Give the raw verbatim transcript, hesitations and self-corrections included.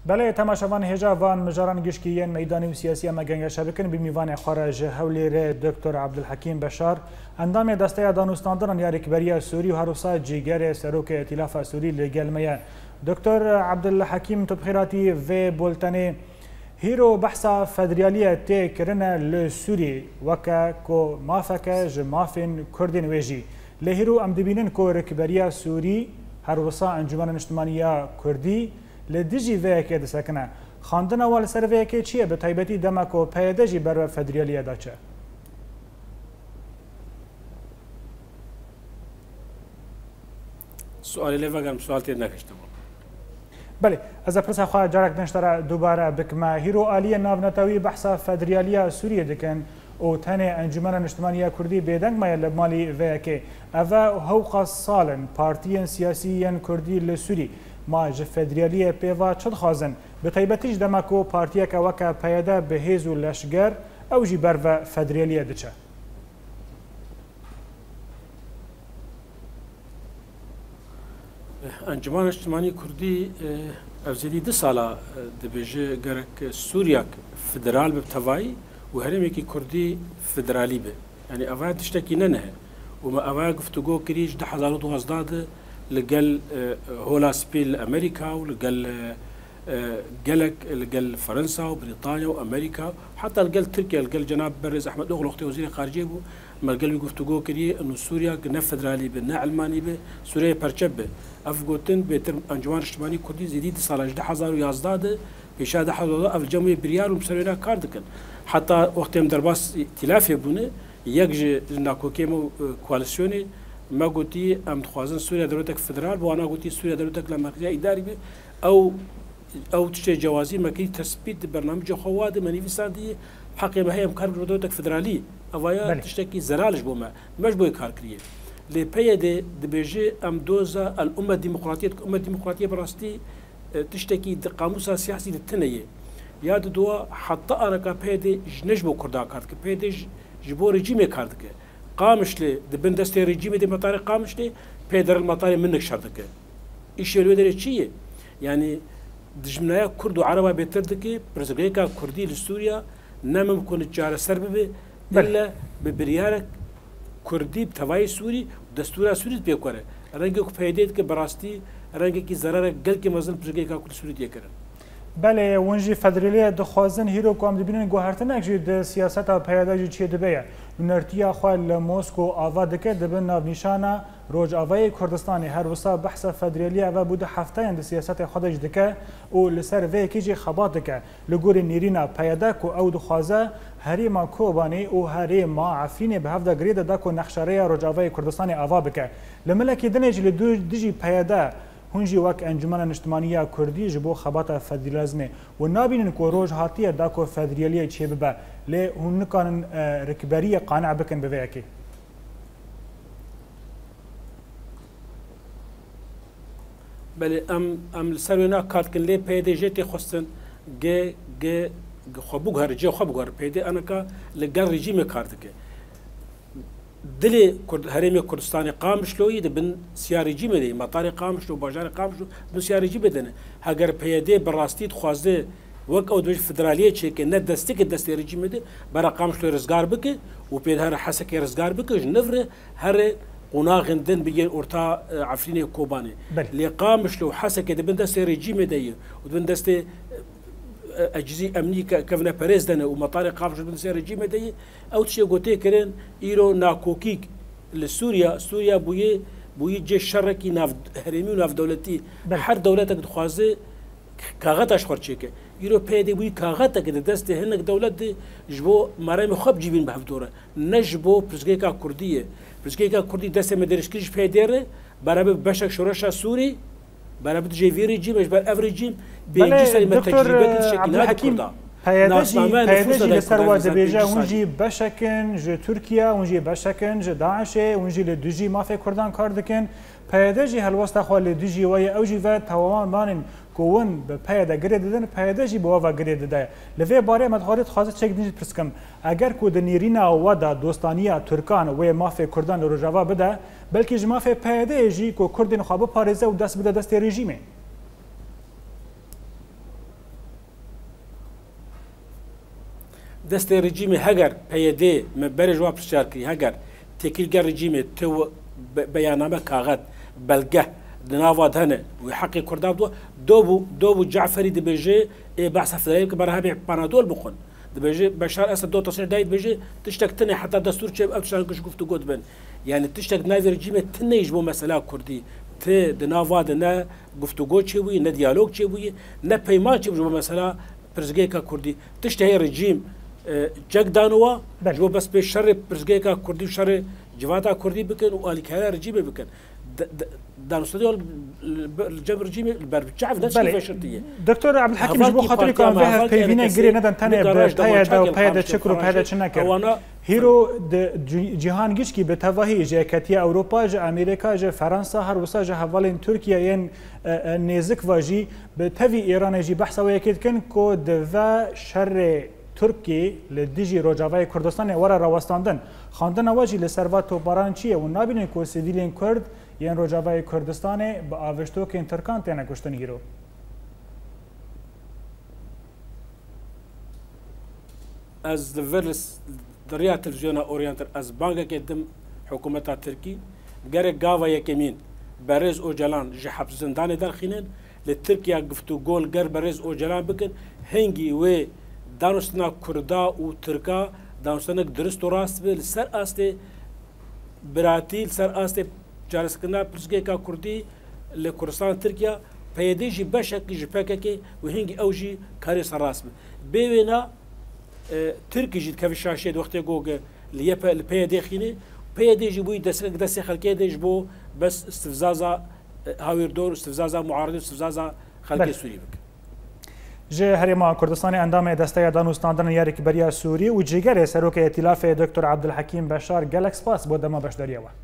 بله تماشاوان هجا وان مجاران گشکیین میدانی و سیاسی اما گنگ شبکن بمیوان خارج هولیر دکتر عبدالحکیم بشار اندام دسته دانوستاندن یاریکبری سوری و هروسا جیگر سروک ائتلاف سوری لگلمه دکتر عبدالحکیم تبخیراتی و بولتنی هیرو بحثا فدرالیه تی کرنه لسوری وکا کو مافکه جمافین کردین ویجی لهیرو ام دبینن کو رکبری سوری هروسا انجمن اجتماعی کردی لدیجی وی که دسکنه خواندن اول سر وی که چیه به تایبتی دمکو پیداجی بر فدرالیه داچه سوالی لیوگم سوال تیر نکشتم بله از پرس خواه جارک نشتره دوباره بکمه هیرو آلی ناونتاوی بحثا فدرالیه سوریه دکن او تنه انجمن اجتماعی کردی بیدنگ مایه لبمالی وی که اوه هوقا سالن پارتیین سیاسیین کردی لسوری ما ج فدرالیه پیوا چد خازن به طیبتیش دمکو پارتیه که وکا پیاده به هیزو لشگر او جی بر و فدرالیه دچه انجمن اجتماعی کردی افزیدی ده سالا دبیجه گرک سوریاک فدرال به توایی و هرمی که کردی فدرالی به یعنی اوه تشتکی نه نه و ما اوه گفتگو کریش ده هزار و دوازده لقل هولا سبيل امريكا ولقل قلق لقل فرنسا وبريطانيا وامريكا حتى لقل تركيا لقل جناب برز احمد اوغل اختي وزير الخارجيه بو ما لقل يقفتو كري انه سوريا قلنا فدرالي بنا علماني به سوريا برشبه افغوتن بيتر انجوان اجتماعي كردي زيدي صالح ده هزار ويازداد بيشاد حضور اف الجمعيه بريال ومسوينا كاردكن حتى وقت درباس ائتلاف يبونه يجي ناكوكيمو كواليسيوني ما قلتي ام تخوازن سوريا دولتك فدرال وانا قلتي سوريا دولتك لمركزيه اداري به او او تشي جوازي ما كي تثبيت برنامج خواد مانيفيستاندي حق ما هي امكان دولتك فدرالي اوايا تشتكي زرالش بوما مش بو كار كريه لي بي دي دبيجي ام دوزا الامه الديمقراطيه الامه الديمقراطيه براستي تشتكي قاموس سياسي للتنيه يا دو حتى انا كبي دي نجبو كردا كارت كبي دي جبو ريجيمي كارت قامش لي دبن دستي ريجيمي دي مطار قامش لي بيدر المطار منك شرطك ايش يلو دري شيء يعني دجمنايا كرد وعربه بيتردك برزقيكا كردي لسوريا نم ممكن تجار سربه الا ببريارك كردي بتواي سوري ودستور سوري بيكره رنگك فايدت که براستي رنگك ضرر گل که مزن برزقيكا كرد سوري يكره بله ونجی فدرالیه دخوازن هیرو کام دبینن گوهرتنک جی د سیاست او پیاده جی چی دبیه نرتیا خوال مسکو آوا دکه دبن ناو نشانه روج آوای کردستانی هر وسا بحث فدرالیه و بود هفته اند سیاست خودش دکه او لسر وی کی جی خبات دکه لګور نیرینا پیاده کو او دخوازه هری ما کوبانی او هری ما عفرین به هفته گرید دکو نخشاره روج آوای کردستانی آوا بکه لملکی دنج لدو دیجی پیاده هنجی وک انجمن اجتماعی کردی جبو خبات فدرالیزم و نابینن کو روج هاتیه داکو فدرالیه چی ببه لی هن کان رکبری قانع بکن به ویکی بله ام ام سروینا کارت کن لی پیدا جتی خستن گ گ خبوگ هر جه خبوگ هر پیدا انا کا لگر رژیم کارت که دلی کرد هرمی کردستان قامش لوی دبن سیار رژیم دی مطار قامش لو بازار قامش لو دو سیار رژیم بدنه اگر پیاده براستید خوازده وک او دوج فدرالیه چه که نه دستی که دستی رژیم دی برا قامش لو رزگار بکه و پید هر حسک رزگار بکه جنفر هر قناغندن بيجي أورتا عفريني كوباني اللي قامش لو حسك دبن دستي ريجيم دي ودبن دستي أجزي أمني كفنا باريس دنا ومطار قامش دبن دستي ريجيم دي أو تشي قوتي كرين إيرو ناكوكيك لسوريا سوريا بوي بوي جي شركي ناف هرمي وناف دولتي هر دولتك دخوازي كاغتا شخورچيك إيرو بيدي بوي كاغتا كده دستي هنك دولت دي جبو مرامي خب جيبين بهفتورة نجبو برزقيكا كردية برزقيكا كردي دستي مدرشكيش بيديره برابر بشك شورشا سوري برابر جيفي ريجيم اجبر اف ريجيم بيجي سالي من تجربة الشكل كردا پیداجی پیداجی لسروا دبیجه اونجی بشکن ج ترکیه اونجی بشکن ج داعش اونجی لدوجی مافی کردان کار دکن پیداجی هلوستا خو لدوجی وای اوجی و تمام مانن کوون به پیدا گرید دادن پیداجی به و گرید داده لوی باره مدخالت خاص چک دیجیت پرسکم اگر کو د نیرینا و د دوستانیا ترکان و مافی کردان رو جواب بده بلکه ج مافی پیداجی کو کردن خو به پاریزه و دست بده دست رژیمه دەستی ڕژیمی هەگەر پەیەدێ من بەرێ ژوا پرسیار کردی هەگەر تێکیلگە ڕژیمێ تۆ بەیانامە کاغەت بەلگە ناوات هەنە و حەقی کووردا بووە دۆ بوو دۆ بوو جعفەری دەبێژێ بەحسە فدرالي کە بەرهەبێ پانادۆل بخۆن دەبێژێ بەشار ئەسەد دۆ تەسەر دایت بێژێ تشتێک تنێ حتا دەستور چێ ئەو تشتان گشت گفتوگۆ دەبن یعنی تشتێک ناوی ڕژیمێ تنەیش بۆ مەسەلا کوردی تێ دناوادە نە گفتوگۆ چێ بووی نە دیالۆگ چێ بووی نە پەیمان چێ بوو بۆ مەسەلا پرزگەیەکە کوردی تشتە هەیە ڕژیم جەکدانەوە بۆ بەس پێش شەڕێ پرزگەیەکە کوردی و شەڕێ جیواتا کوردی بکەن و ئالیکایە ڕژیمێ بکەن دانوستدی الجبر رجيمي برجعف نفس الفشلتيه دكتور عبد الحكيم جبو خاطري كان فيها بيبينا غير ندن تاني بتايدا وبايدا شكر وبايدا شنكر هيرو جهان گشکی به تواهی جه کتی اروپا جه امریکا جه فرانسا هر وسا جه حوالین ترکیه ین نزک واجی به توی ایران جی بحث و یکید کن کو دوا شر ترکی لدیجی روجاوای کردستان ورا راوستاندن خواندن واجی لسروات و باران چیه و نابینن کو سیویلین کرد ین روجاوای کردستان با آوشتو که این ترکان تینا کشتن هیرو از دورس دریا تلویزیون اورینتر از بانک کدم حکومت ترکی گره گاوا یکمین برز اوجلان جه حبس زندان درخینن لترکیا گفتو گول گر برز اوجلان بکن هنگی و دانستنا کردا و ترکا دانستنا درست و راست به سر آسته براتیل سر آسته جالسکنا پرسگه کا کردی لکردستان ترکیا پیدیجی بشکی جپکه که و هنگی اوجی کاری سر راست به بیوینا ترکی جد كيف الشاشة وقت يقول اللي البيدي خيني بيدي جيبوي دس دس خلقي ديش بو بس استفزازا هاوير دور استفزازا معارض استفزازا خلقي سوري بك جه هرما كردستان اندام دسته دانوستاندن يارك بريا سوري و جيگر سروك ائتلاف دكتور عبد الحكيم بشار جالكس باس بود ما باش دريوا